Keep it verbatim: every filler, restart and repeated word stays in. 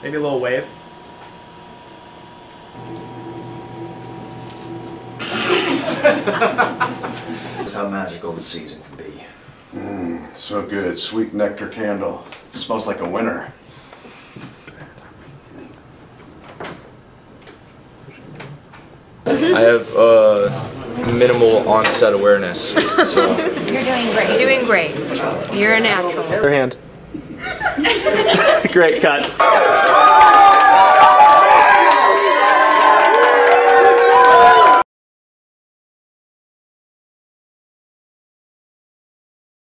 Maybe a little wave. That's how magical the season can be. Mmm, so good. Sweet nectar candle. Smells like a winner. I have uh, minimal onset awareness, so. You're doing great. Doing great. You're a natural. Your hand. Great cut.